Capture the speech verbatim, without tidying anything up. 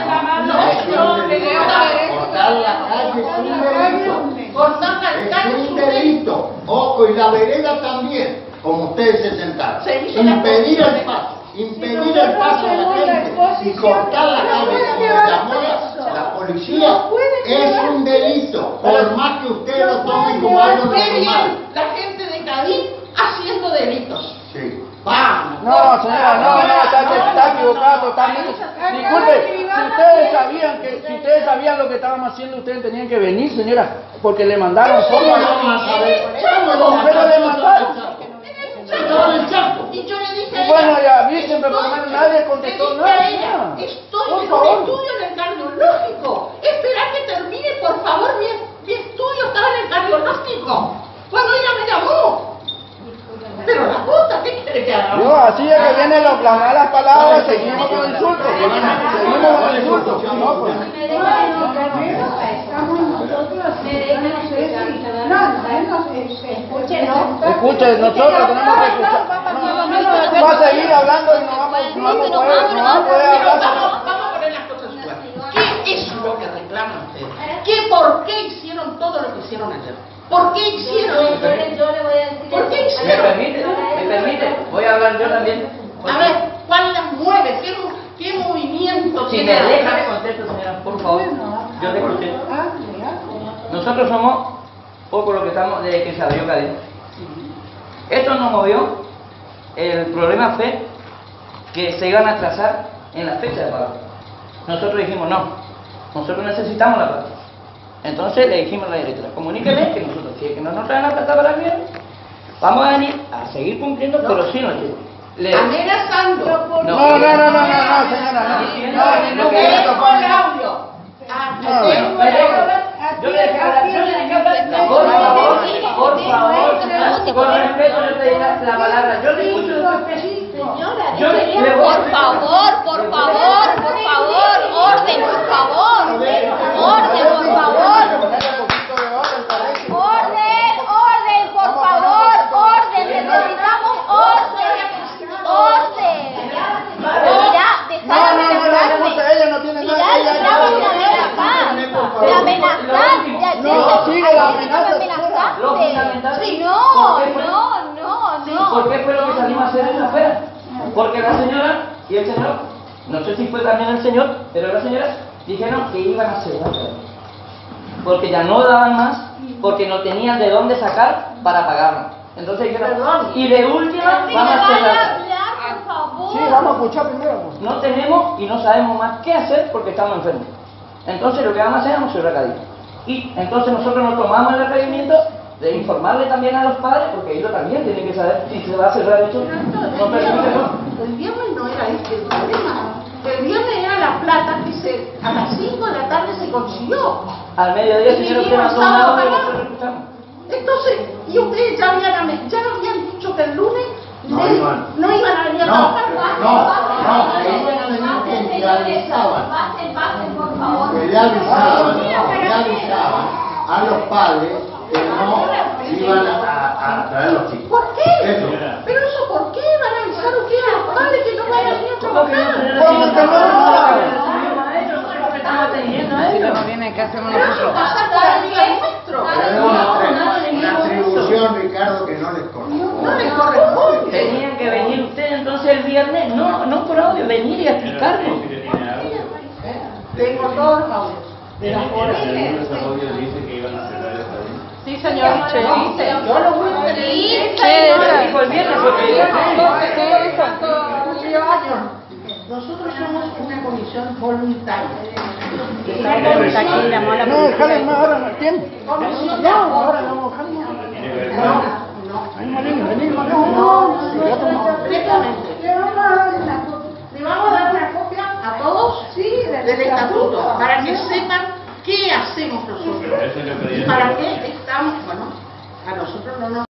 No, cortar la calle es un delito. Cortar la calle Es un delito. Ojo, y la vereda también, como ustedes se sentaron. Impedir el paso. Impedir el paso a la gente y cortar la calle como llamó la, la policía es un delito, por más que ustedes lo tomen como algo normal. La gente de Cádiz haciendo delitos. Sí. Vamos. No, señora, no, no, está, está equivocado totalmente. Disculpe, si ustedes sabían que, si ustedes sabían lo que estábamos haciendo, ustedes tenían que venir, señora, porque le mandaron ¿Cómo fotos. no van a saber? Pero le mandaron. Estaba en el campo. Y yo le dije Y bueno, ya avísenme, por lo menos nadie contestó le dije a nada. ella, estoy Por en un favor. estudio en el cardiológico. Espera que termine, por favor, mi, mi estudio estaba en el cardiológico. Cuando ella me llamó. Pero la puta, ¿qué quiere que hagamos? No, así es que vienen los- las malas palabras, seguimos con el insulto. Seguimos con el insulto. No, pues. Escuchen, nosotros tenemos que escuchar. No, va a seguir hablando y no vamos, no vamos a poder, no vamos a poder Pero hablar. vamos, vamos a poner las cosas claras. ¿Qué es lo que reclaman ustedes? ¿Qué, ¿Por qué hicieron todo lo que hicieron ayer? ¿Por qué hicieron Yo esto? le, yo le voy a decir ¿Por qué eso. ¿Me permite? ¿Me permite? Voy a hablar yo también. A ver, ¿cuál las mueve? ¿Qué, qué movimiento Si tiene? me deja, me contesto, señora, por favor. Yo le contesto. Nosotros somos poco lo que estamos desde que se abrió Cádiz. Esto nos movió. El problema fue que se iban a atrasar en la fecha de pago. Nosotros dijimos no, nosotros necesitamos la plata. Entonces le dijimos a la directora, comuníqueme que nosotros, si es que no nos traen la plata para el viernes, vamos a venir a seguir cumpliendo, pero sí nos llevan. Le... Amenazando. No, no, no, no, no, no, señora, no. No, lo que Dejo esto el fue- audio. Ah, No, dejo me el dejo. audio. Yo le dejé hablar, yo le dejé hablar. Por favor, por favor, con respeto le pedí la, la palabra. Yo le escucho de usted. Yo le, le voy Por favor, por favor, por favor, orden, por favor. Orden, por favor. Orden, orden, por favor, orden. Necesitamos orden. Orden. Mira, No, dejar no, no, no, no, amenazarme. ella no tiene Mira, nada. ella- estamos de amenazar. De amenazar. De No, sigue la amenaza. amenaza. Lo fundamental. Sí, no, no, no, no. ¿Por qué fue lo que salimos a hacer en la feria? Porque la señora y el señor, no sé si fue también el señor, pero la señora dijeron que iban a cerrar. Porque ya no daban más, porque no tenían de dónde sacar para pagarnos. Entonces dijeron, y de última Si vamos me a van a cerrar. hablar, por favor. Sí, vamos a escuchar primero. pues. No tenemos y no sabemos más qué hacer porque estamos enfermos. Entonces lo que vamos a hacer es vamos a cerrar Cádiz. Y entonces nosotros nos tomamos el requerimiento de informarle también a los padres, porque ellos también tienen que saber si se va a cerrar esto. No permite, no. El viernes no era este el problema. El viernes era la plata que se, a las cinco de la tarde se consiguió. Al mediodía, señor, usted mandó un audio y nosotros escuchamos. Entonces, y ustedes ya habían, ame- ya habían dicho que el lunes No le- iban. no iban a venir a No, trabajar. no, no, que iban a venir que ya avisaban. Pasen, pasen, por favor. Que ya avisaban, ya avisaban a los padres que no iban a, a, a traer los chicos. ¿Por qué? Eso. Pero eso, ¿por qué van a avisar ustedes a los padres que no van a venir a ¿Cómo que no trabajar? tenemos ¿Cómo que no? Nosotros estamos atendiendo a ellos. Pero eso pasa por arriba nuestro. Pero es una, una atribución, Ricardo, que no les corresponde. No les corresponde. Tenían que venir ustedes entonces el viernes, no, no por audio, venir y explicarnos. Tengo todos los audios. De las horas. Sí, señor. Yo lo voy a tener. Sí, ¿Qué dijo el viernes? Porque Cumplió años. Nosotros somos una comisión voluntaria. No, déjale más, ahora no tiene. No, ahora no, déjale más. No, no. Ahí, Molina, vení, Molina. No, no, no, directamente. Le vamos a dar una copia. Le vamos a dar una copia a todos del estatuto para que sepan qué hacemos nosotros y para qué estamos. Bueno, a nosotros no nos